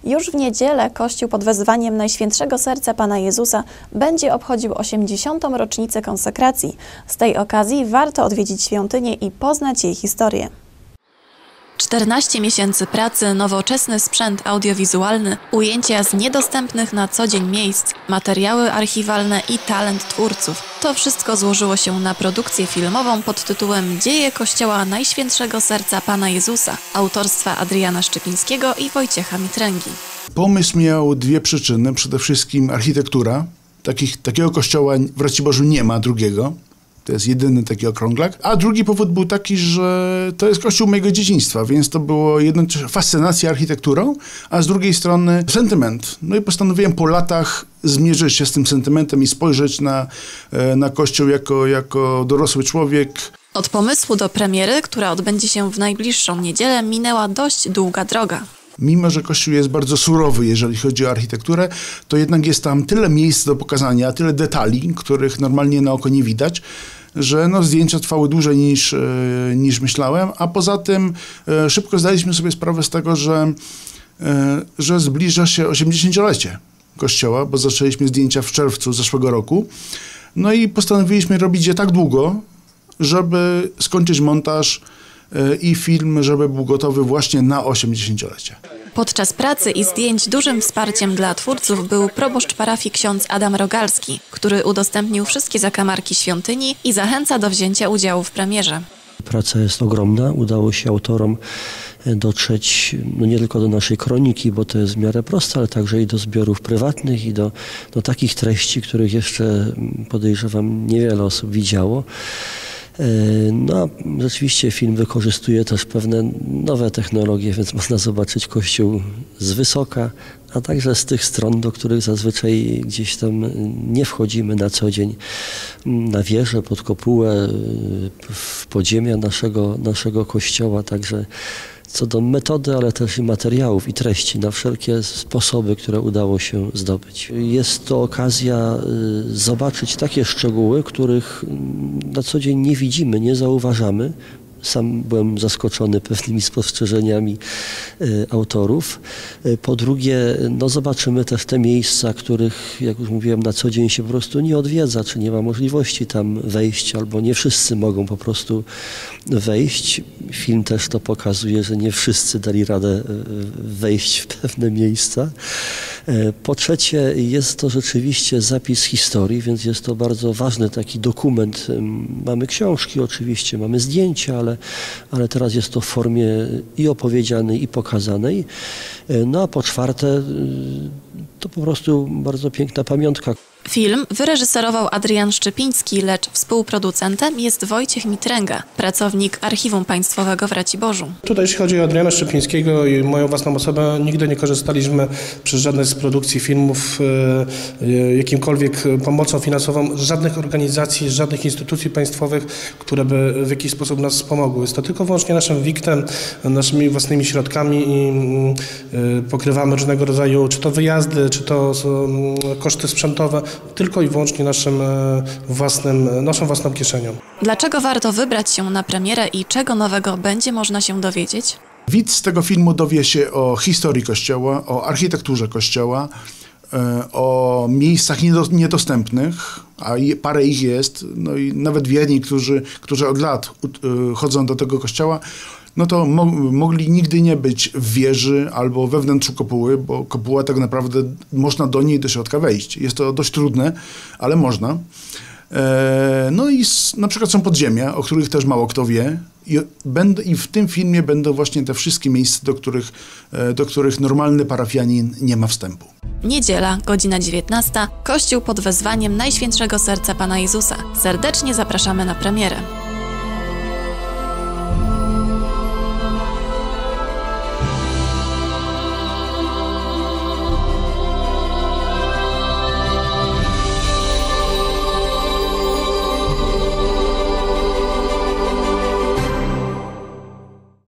Już w niedzielę Kościół pod wezwaniem Najświętszego Serca Pana Jezusa będzie obchodził 80. rocznicę konsekracji. Z tej okazji warto odwiedzić świątynię i poznać jej historię. 14 miesięcy pracy, nowoczesny sprzęt audiowizualny, ujęcia z niedostępnych na co dzień miejsc, materiały archiwalne i talent twórców. To wszystko złożyło się na produkcję filmową pod tytułem Dzieje Kościoła Najświętszego Serca Pana Jezusa, autorstwa Adriana Szczypińskiego i Wojciecha Mitręgi. Pomysł miał dwie przyczyny. Przede wszystkim architektura. Takiego kościoła w Raciborzu nie ma drugiego. To jest jedyny taki okrąglak. A drugi powód był taki, że to jest kościół mojego dzieciństwa, więc to było jednocześnie fascynacja architekturą, a z drugiej strony sentyment. No i postanowiłem po latach zmierzyć się z tym sentymentem i spojrzeć na kościół jako dorosły człowiek. Od pomysłu do premiery, która odbędzie się w najbliższą niedzielę, minęła dość długa droga. Mimo że kościół jest bardzo surowy, jeżeli chodzi o architekturę, to jednak jest tam tyle miejsc do pokazania, tyle detali, których normalnie na oko nie widać, że zdjęcia trwały dłużej niż myślałem, a poza tym szybko zdaliśmy sobie sprawę z tego, że zbliża się 80-lecie kościoła, bo zaczęliśmy zdjęcia w czerwcu zeszłego roku. No i postanowiliśmy robić je tak długo, żeby skończyć montaż i film, żeby był gotowy właśnie na 80-lecie. Podczas pracy i zdjęć dużym wsparciem dla twórców był proboszcz parafii ksiądz Adam Rogalski, który udostępnił wszystkie zakamarki świątyni i zachęca do wzięcia udziału w premierze. Praca jest ogromna. Udało się autorom dotrzeć nie tylko do naszej kroniki, bo to jest w miarę proste, ale także i do zbiorów prywatnych i do takich treści, których jeszcze, podejrzewam, niewiele osób widziało. No, rzeczywiście film wykorzystuje też pewne nowe technologie, więc można zobaczyć kościół z wysoka, a także z tych stron, do których zazwyczaj gdzieś tam nie wchodzimy na co dzień. Na wieżę, pod kopułę, w podziemia naszego kościoła, także co do metody, ale też i materiałów i treści na wszelkie sposoby, które udało się zdobyć. Jest to okazja zobaczyć takie szczegóły, których na co dzień nie widzimy, nie zauważamy. Sam byłem zaskoczony pewnymi spostrzeżeniami autorów. Po drugie, zobaczymy też te miejsca, których, jak już mówiłem, na co dzień się po prostu nie odwiedza, czy nie ma możliwości tam wejść, albo nie wszyscy mogą po prostu wejść. Film też to pokazuje, że nie wszyscy dali radę wejść w pewne miejsca. Po trzecie, jest to rzeczywiście zapis historii, więc jest to bardzo ważny taki dokument. Mamy książki oczywiście, mamy zdjęcia, ale teraz jest to w formie i opowiedzianej, i pokazanej. No a po czwarte, to po prostu bardzo piękna pamiątka. Film wyreżyserował Adrian Szczypiński, lecz współproducentem jest Wojciech Mitręga, pracownik Archiwum Państwowego w Raciborzu. Tutaj jeśli chodzi o Adriana Szczypińskiego i moją własną osobę, nigdy nie korzystaliśmy przy żadnej z produkcji filmów jakimkolwiek pomocą finansową żadnych organizacji, żadnych instytucji państwowych, które by w jakiś sposób nas wspomogły. Jest to tylko wyłącznie naszym wiktem, naszymi własnymi środkami i pokrywamy różnego rodzaju, czy to wyjazdy, czy to koszty sprzętowe, tylko i wyłącznie naszą własną kieszenią. Dlaczego warto wybrać się na premierę i czego nowego będzie można się dowiedzieć? Widz z tego filmu dowie się o historii kościoła, o architekturze kościoła, o miejscach niedostępnych, a parę ich jest, no i nawet wierni, którzy od lat chodzą do tego kościoła, no to mogli nigdy nie być w wieży albo we wnętrzu kopuły, bo kopuła tak naprawdę można do niej do środka wejść. Jest to dość trudne, ale można. No i na przykład są podziemia, o których też mało kto wie. I w tym filmie będą właśnie te wszystkie miejsca, do których normalny parafianin nie ma wstępu. Niedziela, godzina 19. Kościół pod wezwaniem Najświętszego Serca Pana Jezusa. Serdecznie zapraszamy na premierę.